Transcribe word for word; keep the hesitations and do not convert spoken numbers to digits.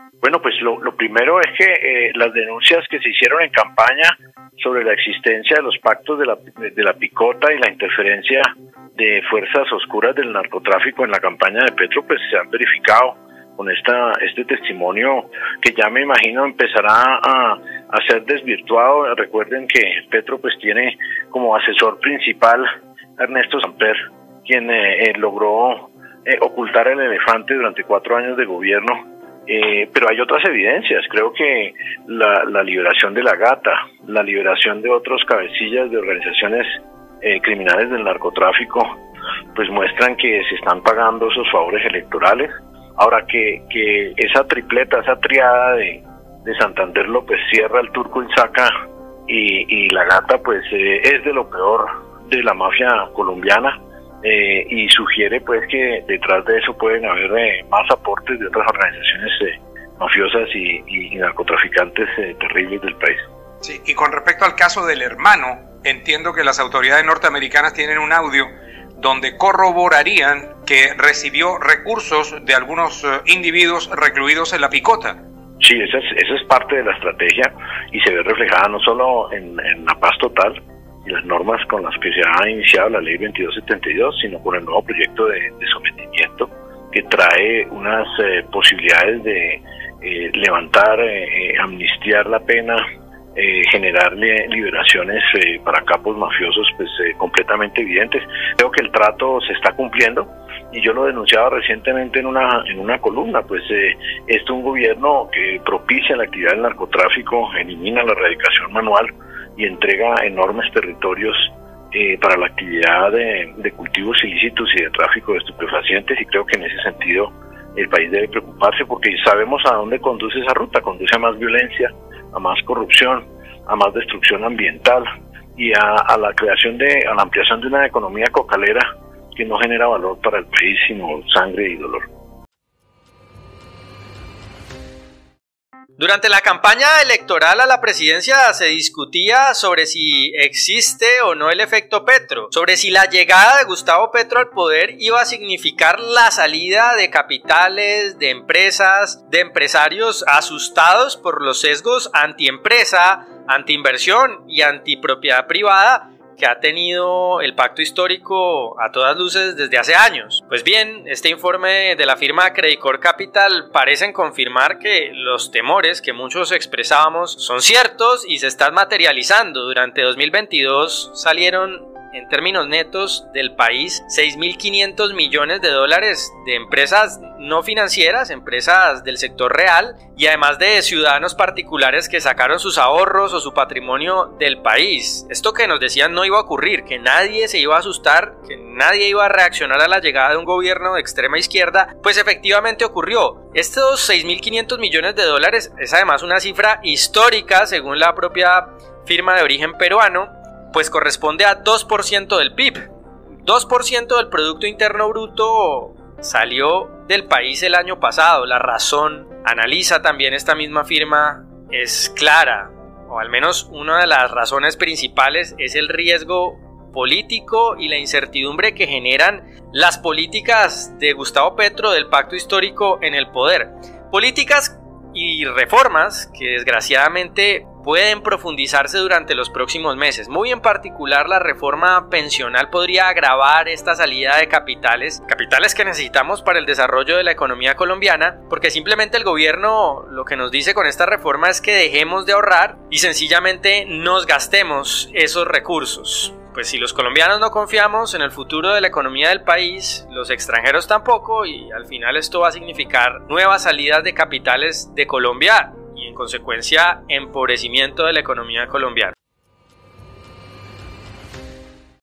Bueno, pues lo, lo primero es que eh, las denuncias que se hicieron en campaña sobre la existencia de los pactos de la, de la picota y la interferencia de fuerzas oscuras del narcotráfico en la campaña de Petro, pues se han verificado con esta este testimonio que ya me imagino empezará a, a ser desvirtuado. Recuerden que Petro pues tiene como asesor principal a Ernesto Samper, quien eh, eh, logró eh, ocultar el elefante durante cuatro años de gobierno. Eh, pero hay otras evidencias. Creo que la, la liberación de la Gata, la liberación de otros cabecillas de organizaciones eh, criminales del narcotráfico, pues muestran que se están pagando esos favores electorales. Ahora que, que esa tripleta, esa triada de, de Santander, López Sierra, el Turco Insaca y, y la Gata, pues eh, es de lo peor de la mafia colombiana. Eh, y sugiere pues que detrás de eso pueden haber eh, más aportes de otras organizaciones eh, mafiosas y, y, y narcotraficantes eh, terribles del país. Sí, y con respecto al caso del hermano, entiendo que las autoridades norteamericanas tienen un audio donde corroborarían que recibió recursos de algunos uh, individuos recluidos en la picota. Sí, esa es, esa es parte de la estrategia y se ve reflejada no solo en, en la paz total y las normas con las que se ha iniciado la ley veintidós setenta y dos, sino por el nuevo proyecto de, de sometimiento que trae unas eh, posibilidades de eh, levantar, eh, amnistiar la pena, eh, generarle liberaciones eh, para capos mafiosos pues eh, completamente evidentes. Creo que el trato se está cumpliendo y yo lo denunciaba recientemente en una en una columna. Pues eh, este es un gobierno que propicia la actividad del narcotráfico, elimina la erradicación manual y entrega enormes territorios eh, para la actividad de, de cultivos ilícitos y de tráfico de estupefacientes, y creo que en ese sentido el país debe preocuparse porque sabemos a dónde conduce esa ruta. Conduce a más violencia, a más corrupción, a más destrucción ambiental y a, a la creación de, a la ampliación de una economía cocalera que no genera valor para el país sino sangre y dolor. Durante la campaña electoral a la presidencia se discutía sobre si existe o no el efecto Petro, sobre si la llegada de Gustavo Petro al poder iba a significar la salida de capitales, de empresas, de empresarios asustados por los sesgos antiempresa, antiinversión y antipropiedad privada que ha tenido el pacto histórico a todas luces desde hace años. Pues bien, este informe de la firma Credicor Capital parecen confirmar que los temores que muchos expresábamos son ciertos y se están materializando. Durante dos mil veintidós salieron en términos netos del país seis mil quinientos millones de dólares de empresas no financieras, empresas del sector real y además de ciudadanos particulares que sacaron sus ahorros o su patrimonio del país. Esto que nos decían no iba a ocurrir, que nadie se iba a asustar, que nadie iba a reaccionar a la llegada de un gobierno de extrema izquierda, pues efectivamente ocurrió. Estos seis mil quinientos millones de dólares es además una cifra histórica según la propia firma de origen peruano, pues corresponde a dos por ciento del P I B. dos por ciento del Producto Interno Bruto salió del país el año pasado. La razón, analiza también esta misma firma, es clara, o al menos una de las razones principales es el riesgo político y la incertidumbre que generan las políticas de Gustavo Petro del pacto histórico en el poder. Políticas y reformas que desgraciadamente pueden profundizarse durante los próximos meses. Muy en particular, la reforma pensional podría agravar esta salida de capitales, capitales que necesitamos para el desarrollo de la economía colombiana, porque simplemente el gobierno lo que nos dice con esta reforma es que dejemos de ahorrar y sencillamente nos gastemos esos recursos. Pues si los colombianos no confiamos en el futuro de la economía del país, los extranjeros tampoco, y al final esto va a significar nuevas salidas de capitales de Colombia y en consecuencia empobrecimiento de la economía colombiana.